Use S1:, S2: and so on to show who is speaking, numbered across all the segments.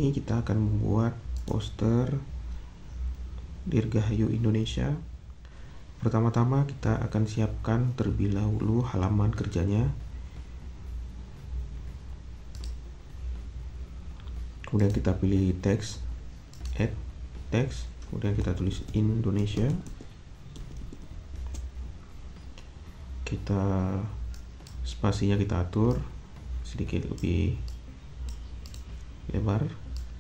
S1: ini kita akan membuat poster Dirgahayu Indonesia. Pertama-tama kita akan siapkan terlebih dahulu halaman kerjanya. Kemudian kita pilih teks, add teks, kemudian kita tulis Indonesia. Kita spasinya kita atur sedikit lebih lebar.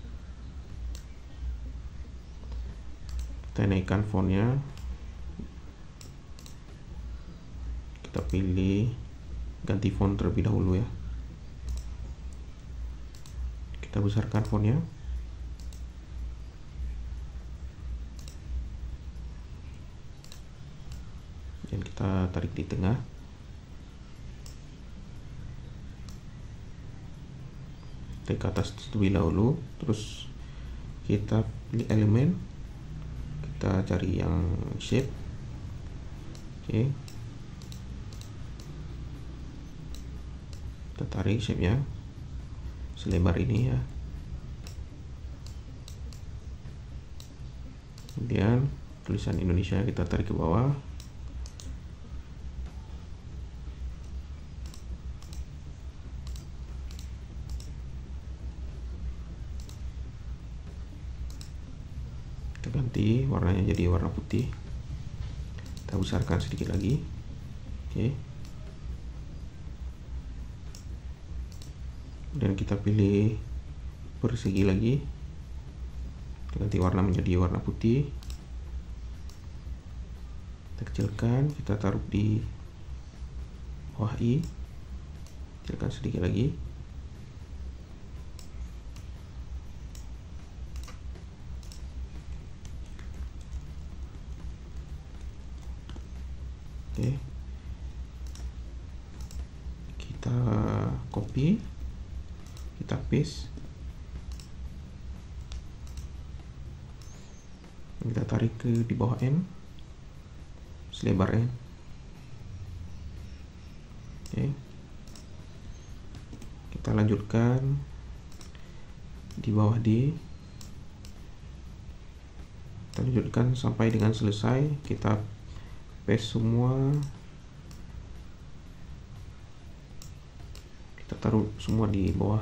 S1: Kita naikkan fontnya. Kita pilih ganti font terlebih dahulu ya. Kita besarkan fontnya. Dan kita tarik di tengah. Tarik ke atas terlebih dahulu, terus kita pilih elemen, kita cari yang shape. Oke, kita tarik shape nya selebar ini ya. Kemudian tulisan Indonesia kita tarik ke bawah. Kita ganti warnanya jadi warna putih. Kita besarkan sedikit lagi. Oke. Dan kita pilih persegi lagi. Kita ganti warna menjadi warna putih. Kita kecilkan, kita taruh di bawah i. Kecilkan sedikit lagi. Oke, kita copy, kita paste, kita tarik ke di bawah N, selebar N. Oke, kita lanjutkan di bawah D, kita lanjutkan sampai dengan selesai. Kita paste semua, kita taruh semua di bawah.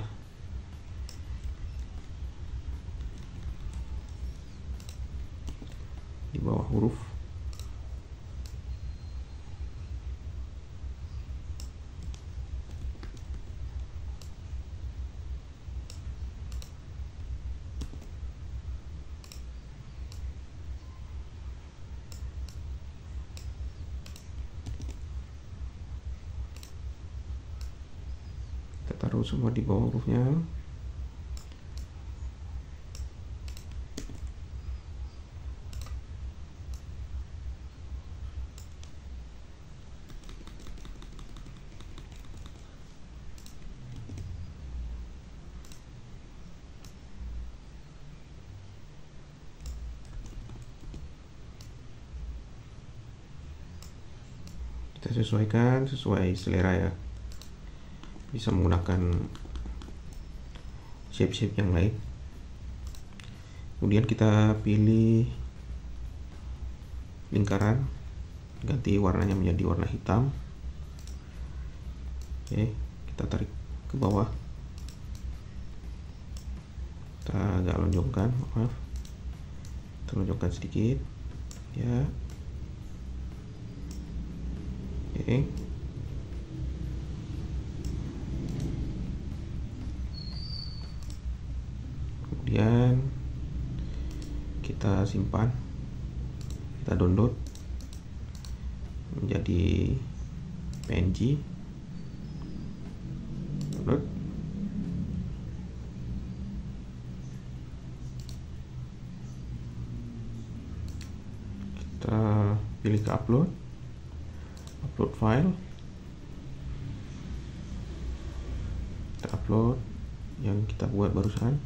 S1: Di bawah huruf. Taruh semua di bawah hurufnya. Kita sesuaikan sesuai selera ya. Bisa menggunakan shape-shape yang lain. Kemudian kita pilih lingkaran, ganti warnanya menjadi warna hitam. Oke, kita tarik ke bawah. Kita agak lonjongkan, maaf. Kita lonjongkan sedikit ya. Oke. Kemudian kita simpan, kita download menjadi PNG. Download. Kita pilih ke upload file. Kita upload yang kita buat barusan.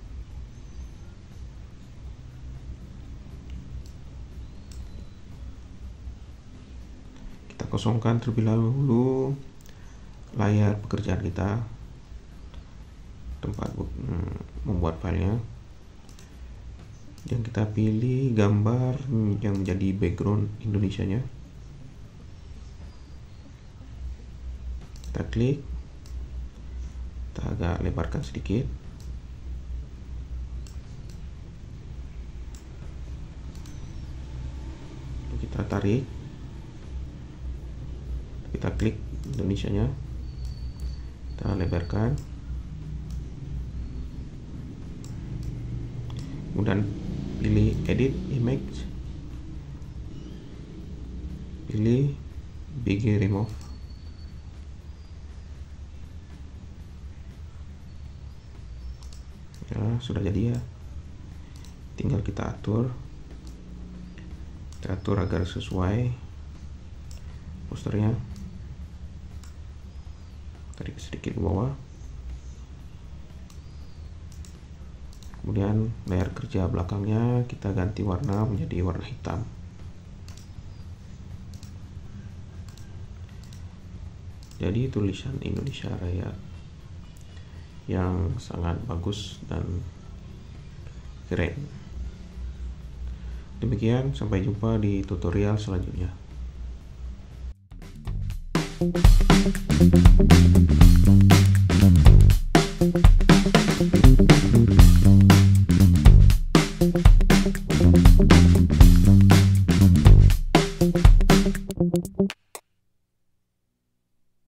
S1: Kosongkan terlebih dahulu layar pekerjaan kita. tempat membuat filenya, dan kita pilih gambar yang menjadi background Indonesianya. Kita klik, kita agak lebarkan sedikit. Kita tarik, kita klik Indonesianya, kita lebarkan, kemudian pilih edit image, pilih begin remove. Ya, sudah jadi ya, tinggal kita atur agar sesuai posternya. Tarik sedikit ke bawah, kemudian layar kerja belakangnya kita ganti warna menjadi warna hitam. Jadi tulisan Indonesia Raya yang sangat bagus dan keren. Demikian, sampai jumpa di tutorial selanjutnya.